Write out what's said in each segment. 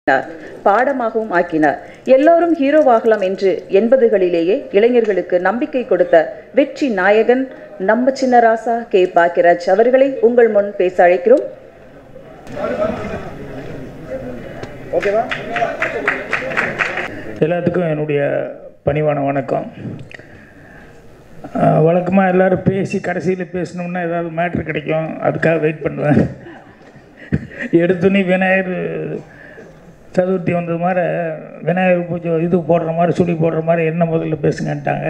பாடமாகவும் ஆக்கினார். எல்லோரும் ஹீரோவாகலாம் என்று 80களிலேயே இளைஞர்களுக்கு நம்பிக்கை கொடுத்த வெற்றி நாயகன் நம்ம சின்னராசா கே. பாக்கியராஜ் அவர்களை உங்கள் முன் பேச அழைக்கிறோம். எல்லாத்துக்கும் என்னுடைய பணிவான வணக்கம். வழக்கமாக எல்லோரும் பேசி கடைசியில் பேசணும்னா ஏதாவது மேட்ரு கிடைக்கும், அதுக்காக வெயிட் பண்ணுவேன். எடுத்துனே விநாயகர் சதுர்த்தி வந்தது மாதிரி விநாயகர் பூஜை இது போடுற மாதிரி சுழி போடுற மாதிரி என்ன முதல்ல பேசுங்கன்ட்டாங்க.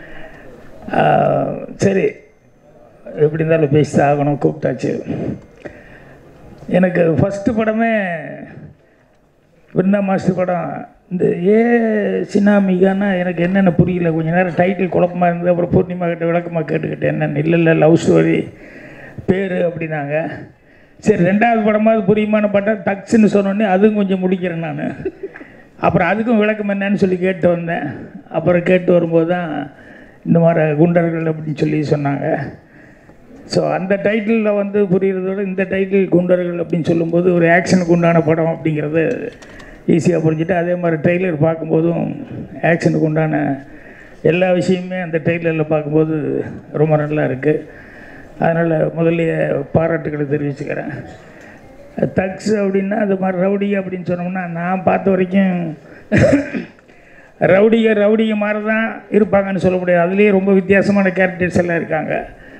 சரி, எப்படி இருந்தாலும் பேசி ஆகணும், கூப்பிட்டாச்சு. எனக்கு ஃபஸ்ட்டு படமே விருந்தா மாஸ்டர் படம். இந்த சினாமிகானா எனக்கு என்னென்ன புரியல. கொஞ்சம் நேரம் டைட்டில் குழப்பமாக இருந்தது. அப்புறம் பூர்ணிமா கிட்ட விளக்கமாக கேட்டுக்கிட்டேன், என்னென்ன இல்லை லவ் ஸ்டோரி பேர் அப்படின்னாங்க. சரி, ரெண்டாவது படமாவது புரியுமான்னு பார்த்தா டக்ஸ்ன்னு சொன்னோடனே அதுவும் கொஞ்சம் முடிக்கிறேன் நான். அப்புறம் அதுக்கும் விளக்கம் என்னன்னு சொல்லி கேட்டு வந்தேன். அப்புறம் கேட்டு வரும்போது தான் இந்த மாதிரி குண்டர்கள் அப்படின்னு சொல்லி சொன்னாங்க. ஸோ அந்த டைட்டிலில் வந்து புரிகிறதோட இந்த டைட்டில் குண்டர்கள் அப்படின்னு சொல்லும்போது ஒரு ஆக்ஷனுக்கு உண்டான படம் அப்படிங்கிறது ஈஸியாக புரிஞ்சுட்டு, அதே மாதிரி ட்ரெய்லர் பார்க்கும்போதும் ஆக்ஷனுக்கு உண்டான எல்லா விஷயமுமே அந்த ட்ரெய்லரில் பார்க்கும்போது ரொம்ப நல்லா இருக்குது. அதனால் முதல்ல பாராட்டுக்களை தெரிவிச்சுக்கிறேன். தக்ஸ் அப்படின்னா அது மாதிரி ரவுடி அப்படின்னு சொன்னோம்னா நான் பார்த்த வரைக்கும் ரவுடிக மாதிரி தான் இருப்பாங்கன்னு சொல்ல முடியாது. அதுலேயே ரொம்ப வித்தியாசமான கேரக்டர்ஸ் எல்லாம் இருக்காங்க.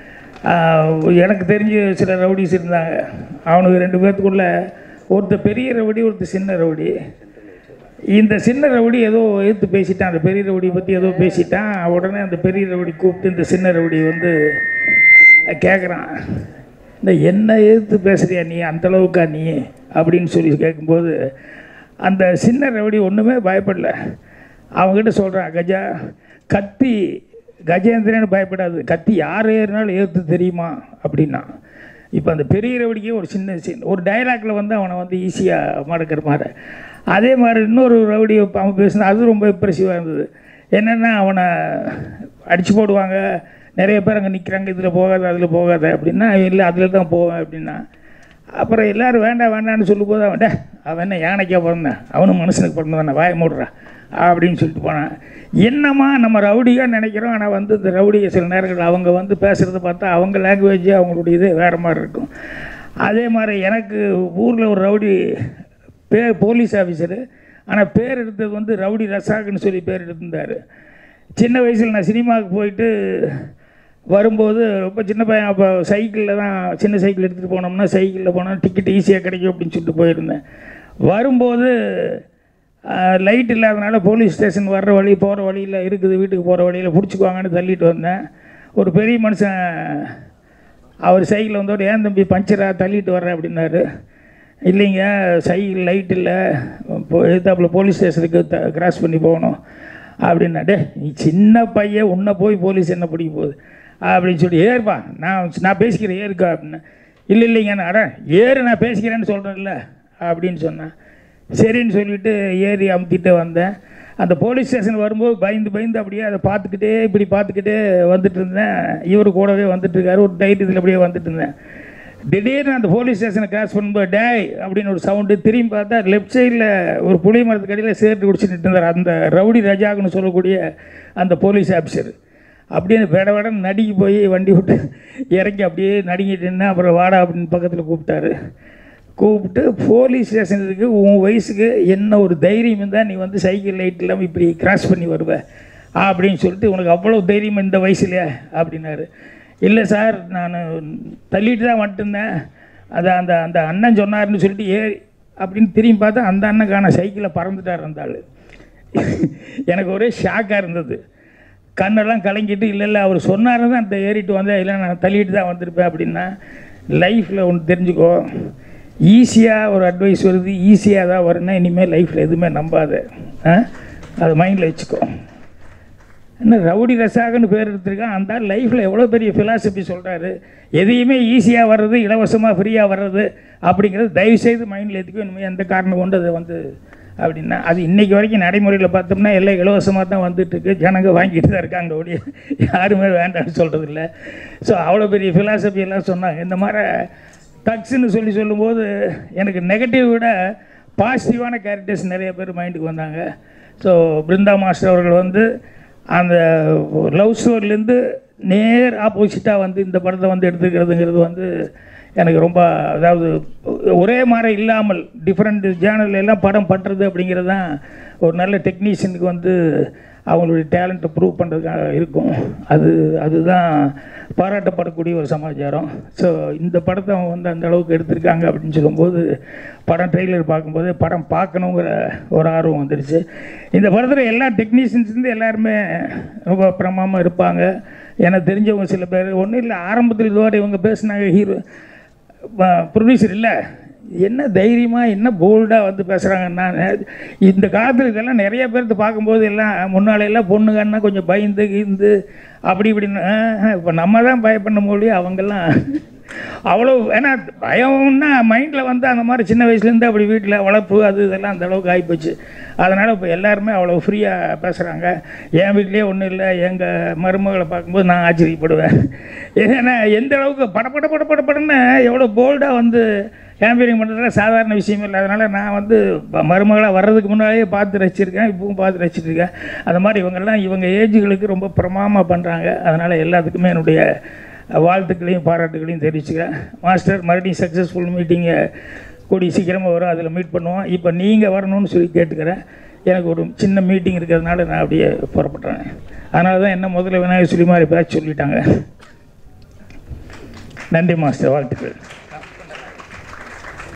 எனக்கு தெரிஞ்ச சில ரவுடிஸ் இருந்தாங்க. அவனுக்கு 2 பேர்த்துக்குள்ளே ஒருத்தர் பெரிய ரவுடி, ஒருத்தர் சின்ன ரவுடி. இந்த சின்ன ரவுடி ஏதோ எதிர்த்து பேசிட்டான், அந்த பெரிய ரவுடி பற்றி ஏதோ பேசிட்டான். உடனே அந்த பெரிய ரவுடி கூப்பிட்டு இந்த சின்ன ரவுடி வந்து கேட்குறான், இந்த என்ன எதிர்த்து பேசுகிறியா நீ, அந்தளவுக்கா நீ அப்படின்னு சொல்லி கேட்கும்போது அந்த சின்ன ரவுடி ஒன்றுமே பயப்படல. அவங்ககிட்ட சொல்கிறான், கஜா கத்தி கஜேந்திரன்னு பயப்படாது, கத்தி யார் ஏறினாலும் எதிர்த்து தெரியுமா அப்படின்னா. இப்போ அந்த பெரிய ரவுடிக்கே ஒரு சின்ன ஒரு டைலாக்ல வந்து அவனை வந்து ஈஸியாக மடக்கிற மாதிரி. அதே மாதிரி இன்னொரு ரவுடி அவன் பேசுனா அது ரொம்ப இம்ப்ரெசிவாக இருந்தது. என்னென்னா அவனை அடித்து போடுவாங்க, நிறைய பேர் அங்கே நிற்கிறாங்க, இதில் போகாத அதில் போகாத அப்படின்னா, இல்லை அதில் தான் போவேன் அப்படின்னா. அப்புறம் எல்லோரும் வேண்டான்னு சொல்லும்போது அவன் என்ன யானைக்கா பிறந்தேன், அவனும் மனுஷனுக்கு பிறந்தவன வாய மூடுறான் அப்படின்னு சொல்லிட்டு போனான். என்னம்மா நம்ம ரவுடியாக நினைக்கிறோம், ஆனால் வந்து இந்த ரவுடியை சில நேரங்கள் அவங்க வந்து பேசுகிறத பார்த்தா அவங்க லாங்குவேஜ் அவங்களுடைய இது வேறு மாதிரி இருக்கும். அதே மாதிரி எனக்கு ஊரில் ஒரு ரவுடி போலீஸ் ஆஃபீஸரு, ஆனால் பேர் எடுத்தது வந்து ரவுடி ரசாக்குன்னு சொல்லி பேர் எடுத்திருந்தார். சின்ன வயசில் நான் சினிமாவுக்கு போயிட்டு வரும்போது ரொம்ப சின்ன பையன், அப்போ சைக்கிளில் தான், சின்ன சைக்கிள் எடுத்துகிட்டு போனோம்னா சைக்கிளில் போனால் டிக்கெட் ஈஸியாக கிடைக்கும் அப்படின்னு சொல்லிட்டு போயிருந்தேன். வரும்போது லைட் இல்லாதனால போலீஸ் ஸ்டேஷன் வர்ற வழி போகிற வழியில் இருக்குது, வீட்டுக்கு போகிற வழியில் பிடிச்சிக்குவாங்கன்னு தள்ளிட்டு வந்தேன். ஒரு பெரிய மனுஷன் அவர் சைக்கிளில் வந்தோட, ஏன் தம்பி பஞ்சராக தள்ளிட்டு வர்றேன் அப்படின்னாரு. இல்லைங்க சைக்கிள் லைட் இல்லை, எதிர்த்தாப்புல போலீஸ் ஸ்டேஷனுக்கு கிராஸ் பண்ணி போகணும் அப்படின்னா. நீ சின்ன பையன், உன்னை போய் போலீஸ் என்ன பிடிக்க போகுது அப்படின்னு சொல்லி, ஏறுப்பா நான் பேசிக்கிறேன் ஏறுக்கா அப்படின்னு. இல்லைங்க ஏறு நான் பேசிக்கிறேன்னு சொல்கிறேன்ல அப்படின்னு சொன்னேன். சரின்னு சொல்லிவிட்டு ஏறி அமுத்திட்டு வந்தேன். அந்த போலீஸ் ஸ்டேஷன் வரும்போது பயந்து அப்படியே அதை இப்படி பார்த்துக்கிட்டே வந்துட்டு இருந்தேன். இவர் கூடவே வந்துட்டுருக்காரு, ஒரு தைரியத்தில் அப்படியே வந்துட்டு இருந்தேன். திடீர்னு அந்த போலீஸ் ஸ்டேஷனை கிராஸ் பண்ணும்போது டேய் அப்படின்னு ஒரு சவுண்டு. திரும்பி பார்த்தா லெஃப்ட் சைடில் ஒரு புளிய மரத்துக்கு அடியில் சேர்த்து குடிச்சுட்டு இருந்தார் அந்த ரவுடி ரஜாக்குன்னு சொல்லக்கூடிய அந்த போலீஸ் ஆஃபீஸர். அப்படியே விடன்னு நடுங்கி போய் வண்டி விட்டு இறங்கி அப்படியே நடுங்கிட்டு இருந்தேன். அப்புறம் வாடா அப்படின்னு பக்கத்தில் கூப்பிட்டு போலீஸ் ஸ்டேஷனுக்கு உன் வயசுக்கு என்ன ஒரு தைரியம் இருந்தால் நீ வந்து சைக்கிள் லைட் இல்லாமல் இப்படி கிராஸ் பண்ணி வருவேன் அப்படின்னு சொல்லிட்டு, உனக்கு அவ்வளோ தைரியம் இந்த வயசுலையா அப்படின்னாரு. இல்லை சார், நான் தள்ளிட்டு தான் வந்துட்டுருந்தேன், அதை அந்த அந்த அண்ணன் சொன்னார்னு சொல்லிட்டு ஏறி அப்படின்னு திரும்பி பார்த்தா அந்த அண்ணனுக்கான சைக்கிளை பறந்துட்டார் அந்த ஆள். எனக்கு ஒரே ஷாக்காக இருந்தது, கண்ணெல்லாம் கலங்கிட்டு. இல்லை அவர் சொன்னார் தான் அந்த ஏறிட்டு வந்தேன், இல்லை நான் தள்ளிட்டு தான் வந்திருப்பேன் அப்படின்னா. லைஃப்பில் ஒன்று தெரிஞ்சுக்கோ, ஈஸியாக ஒரு அட்வைஸ் வருது, ஈஸியாக தான் வரும்னா இனிமேல் லைஃப்பில் எதுவுமே நம்பாத, அது மைண்டில் வச்சுக்கோ. என்ன ரவுடி ரசாகன்னு பேர் எடுத்துருக்கான், அந்த லைஃப்பில் எவ்வளோ பெரிய ஃபிலாசபி சொல்கிறாரு. எதையுமே ஈஸியாக வர்றது, இலவசமாக ஃப்ரீயாக வர்றது அப்படிங்கிறது தயவுசெய்து மைண்டில் ஏற்றுக்கோ. இனிமேல் எந்த காரணம் கொண்டு அதை வந்து அப்படின்னா, அது இன்றைக்கி வரைக்கும் நடைமுறையில் பார்த்தோம்னா எல்லாம் இலவசமாக தான் வந்துட்டுருக்கு, ஜனங்க வாங்கிட்டு தான் இருக்காங்க, ஒழிய யாருமே வேண்டாம்னு சொல்கிறதில்ல. ஸோ அவ்வளோ பெரிய ஃபிலாசபி எல்லாம் சொன்னாங்க. இந்த மாதிரி டக்ஸ்ன்னு சொல்லும்போது எனக்கு நெகட்டிவ் விட பாசிட்டிவான கேரக்டர்ஸ் நிறைய பேர் மைண்டுக்கு வந்தாங்க. ஸோ பிருந்தா மாஸ்டர் அவர்கள் வந்து அந்த லவ் ஸ்டோரிலேருந்து நேர் ஆப்போசிட்டாக வந்து இந்த படத்தை வந்து எடுத்துக்கிறதுங்கிறது வந்து எனக்கு ரொம்ப, அதாவது ஒரே மாதிரி இல்லாமல் டிஃப்ரெண்ட் ஜேர்னல் எல்லாம் படம் பண்ணுறது அப்படிங்கிறது தான் ஒரு நல்ல டெக்னீஷியனுக்கு வந்து அவங்களுடைய டேலண்ட்டை ப்ரூவ் பண்ணுறதுக்காக இருக்கும். அதுதான் பாராட்டப்படக்கூடிய ஒரு சமாச்சாரம். ஸோ இந்த படத்தை அவங்க வந்து அந்த அளவுக்கு எடுத்திருக்காங்க அப்படின்னு சொல்லும்போது படம் ட்ரெய்லர் பார்க்கும்போது படம் பார்க்கணுங்கிற ஒரு ஆர்வம் வந்துடுச்சு. இந்த படத்தில் எல்லா டெக்னீஷியன்ஸ்லேருந்து எல்லாருமே ரொம்ப பிரமாமல் இருப்பாங்க. எனக்கு தெரிஞ்சவங்க சில பேர் ஒன்றும் இல்லை, ஆரம்பத்தில் இதோட இவங்க பேசினாங்க, ஹீரோ ப்ரொடியூசர் இல்லை என்ன தைரியமாக என்ன போல்டாக வந்து பேசுகிறாங்கன்னா, இந்த காலத்தில் இதெல்லாம் நிறைய பேர்த்து பார்க்கும்போது எல்லாம் முன்னாலையெல்லாம் பொண்ணுங்கன்னா கொஞ்சம் பயந்து கீந்து அப்படி இப்படின்னு. இப்போ நம்ம தான் பயப்பட முடியும், அவங்கெல்லாம் அவ்வளோ. ஏன்னா பயம்னா மைண்டில் வந்து அந்த மாதிரி சின்ன வயசுலேருந்து அப்படி வீட்டில் வளர்ப்பு அது இதெல்லாம் அந்த அளவுக்கு ஆகிப்போச்சு. அதனால் இப்போ எல்லாருமே அவ்வளோ ஃப்ரீயாக பேசுகிறாங்க. என் வீட்லேயே ஒன்றும் இல்லை, எங்கள் மருமகளை பார்க்கும்போது நான் ஆச்சரியப்படுவேன். ஏன்னா எந்த அளவுக்கு படப்படன்னு எவ்வளோ போல்டாக வந்து கேம்பெயினிங் பண்ணுறதுல சாதாரண விஷயம் இல்லை. அதனால் நான் வந்து மருமகளாக வர்றதுக்கு முன்னாடியே பார்த்து ரசிச்சிருக்கேன், இப்பவும் பார்த்து ரசிச்சிட்ருக்கேன். அந்த மாதிரி இவங்கெல்லாம் இவங்க ஏஜுகளுக்கு ரொம்ப பிரமாதமாக பண்ணுறாங்க. அதனால் எல்லாத்துக்குமே என்னுடைய வாழ்த்துக்களையும் பாராட்டுகளையும் தெரிவிச்சுக்கிறேன். மாஸ்டர் மறுபடியும் சக்ஸஸ்ஃபுல் மீட்டிங்கை கூடிய சீக்கிரமாக வரும், அதில் மீட் பண்ணுவோம். இப்போ நீங்கள் வரணும்னு சொல்லி கேட்டுக்கிறேன். எனக்கு ஒரு சின்ன மீட்டிங் இருக்கிறதுனால நான் அப்படியே புறப்பட்டுறேன். அதனால தான் என்ன முதல்ல விநாயகர் சொல்லி மாதிரி பேச சொல்லிட்டாங்க. நன்றி மாஸ்டர், வாழ்த்துக்கள்.